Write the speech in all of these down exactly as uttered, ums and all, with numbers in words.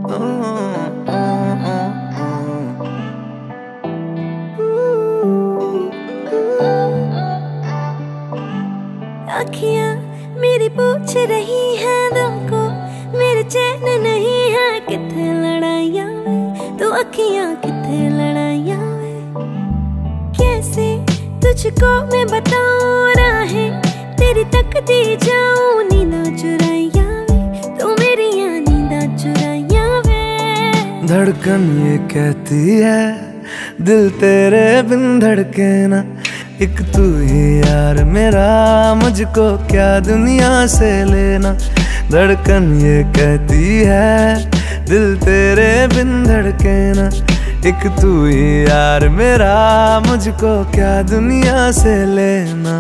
अखियां मेरी पूछ रही हैं दिल को, मेरे चैन नहीं है किथे लड़ाइयां वे, तू अखियां किथे लड़ाइयां वे। कैसे तुझको मैं बताऊं राहें तेरी तकती जाऊं, नींदा चुराइयां वे, तू मेरी नींदा चुराइयां वे। धड़कन ये कहती है दिल तेरे बिन धड़के ना, एक तू ही यार मेरा, मुझको क्या दुनिया से लेना। धड़कन ये कहती है दिल तेरे बिन धड़के ना, एक तू ही यार मेरा, मुझको क्या दुनिया से लेना।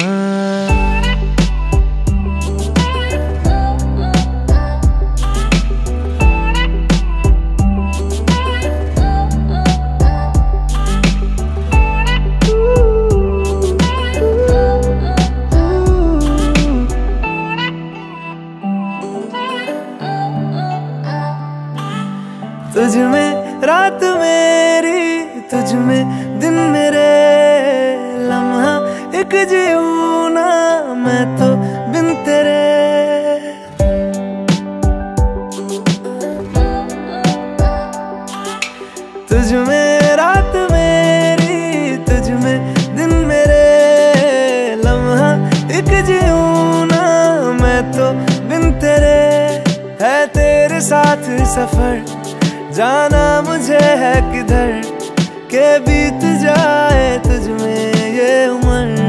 तुझ में रात मेरी, तुझ में दिन मेरे, लम्हा एक जीऊं ना मैं तो बिन तेरे। तुझ में रात मेरी, तुझ में दिन मेरे, लम्हा एक जीऊं ना मैं तो बिन तेरे। है तेरे साथ सफर जाना मुझे है किधर, के बीत जाए तुझ में ये उम्र।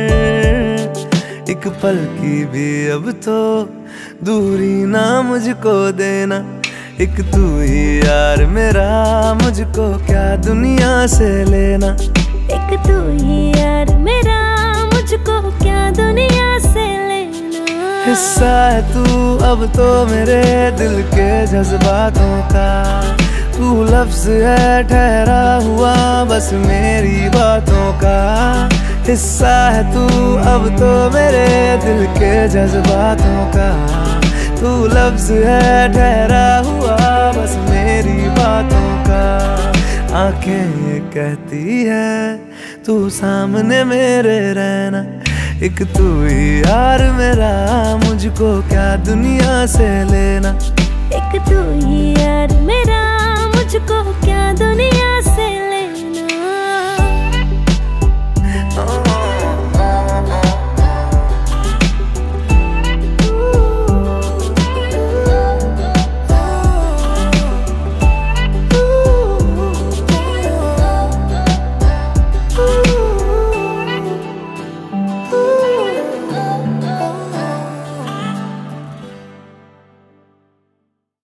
एक पल की भी अब तो दूरी ना मुझको देना, एक तू ही यार मेरा, मुझको क्या दुनिया से लेना। एक तू ही यार मेरा, मुझको क्या दुनिया से लेना। हिस्सा है तू अब तो मेरे दिल के जज्बातों का, तू लफ्ज है ठहरा हुआ बस मेरी बातों का। हिस्सा है तू अब तो मेरे दिल के जज्बातों का, तू लफ्ज है ठहरा हुआ बस मेरी बातों का। आंखें ये कहती है तू सामने मेरे रहना, एक तू ही यार मेरा, मुझको क्या दुनिया से लेना। एक तू ही यार मेरा, मुझको क्या दुनिया